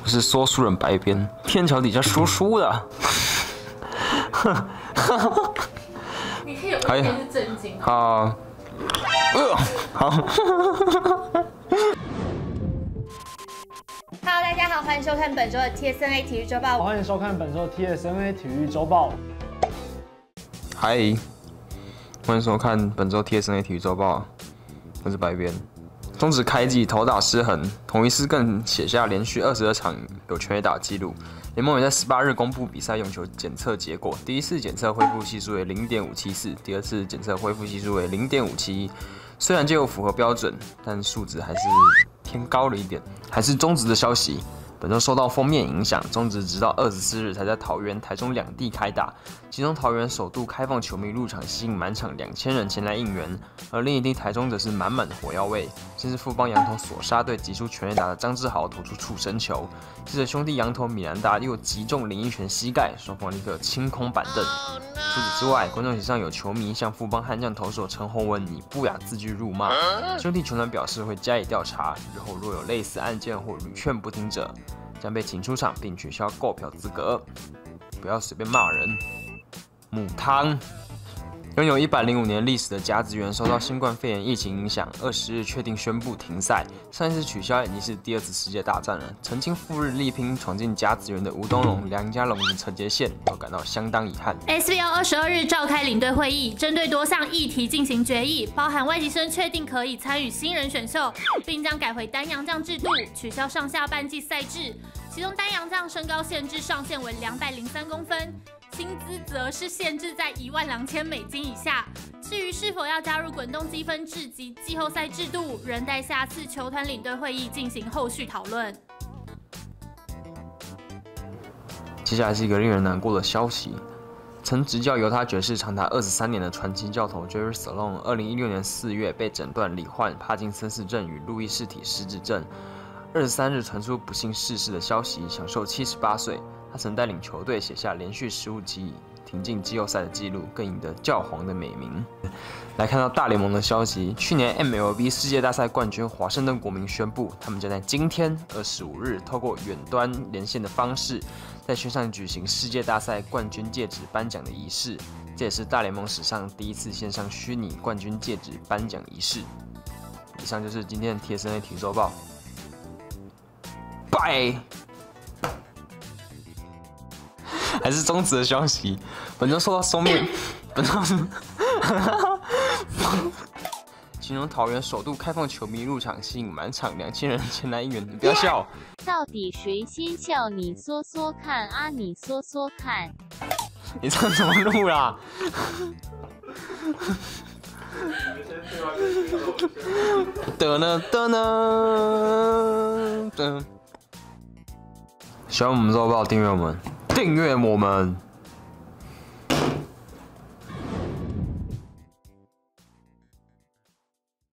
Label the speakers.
Speaker 1: 我是说书人白边，天桥底下说书的。
Speaker 2: 你可以有一点是震惊。
Speaker 1: 好，好。
Speaker 2: Hello， 大家好，欢迎收看本周的 TSNA 体育周报。
Speaker 3: 欢迎收看本周 TSNA 体育周报。
Speaker 1: 嗨，欢迎收看本周 TSNA 体育周报。我是白边。中职开季投打失衡，统一狮更写下连续22场有全垒打纪录。联盟也在18日公布比赛用球检测结果，第一次检测恢复系数为0.574，第二次检测恢复系数为0.571。虽然皆有符合标准，但数值还是偏高了一点。还是中职的消息。本周受到封面影响，中职直到24日才在桃园、台中两地开打。其中桃园首度开放球迷入场，吸引满场2000人前来应援，而另一地台中则是满满的火药味。先是富邦洋投索沙队击出全垒打的张志豪投出触身球，接着兄弟洋投米兰达又击中林奕泉膝盖，双方立刻清空板凳。除此之外，观众席上有球迷向富邦悍将投手陈宏文以不雅字句辱骂，兄弟球团表示会加以调查，日后若有类似案件或屡劝不听者，将被请出场并取消购票资格。不要随便骂人。母汤。拥有105年历史的甲子园受到新冠肺炎疫情影响，20日确定宣布停赛。上一次取消已经是第二次世界大战了。曾经赴日力拼闯进甲子园的吴东龙、梁家龙及陈杰宪都感到相当遗憾。
Speaker 2: SBL 22日召开领队会议，针对多项议题进行决议，包含外籍生确定可以参与新人选秀，并将改回单洋将制度，取消上下半季赛制。其中单洋将身高限制上限为203公分。薪资则是限制在$12,000以下。至于是否要加入滚动积分制及季后赛制度，仍待下次球团领队会议进行后续讨论。
Speaker 1: 接下来是一个令人难过的消息：曾执教犹他爵士长达23年的传奇教头 Jerry Sloan，2016年4月被诊断罹患帕金森氏症与路易氏体失智症。23日传出不幸逝世的消息，享受78岁。他曾带领球队写下连续15季挺进季后赛的纪录，更赢得教皇的美名。来看到大联盟的消息，去年 MLB 世界大赛冠军华盛顿国民宣布，他们将在今天25日透过远端连线的方式，在线上举行世界大赛冠军戒指颁奖的仪式。这也是大联盟史上第一次线上虚拟冠军戒指颁奖仪式。以上就是今天的 TSNA 体育周报。拜。还是中职的消息，本周受到封面，其中桃园首度开放球迷入场，吸引满场2000人前来应援。你不要笑。
Speaker 4: 到底谁先笑？你说说看啊！你说说看。
Speaker 1: 你唱什么路啦？得呢。喜欢我们周报，订阅我们。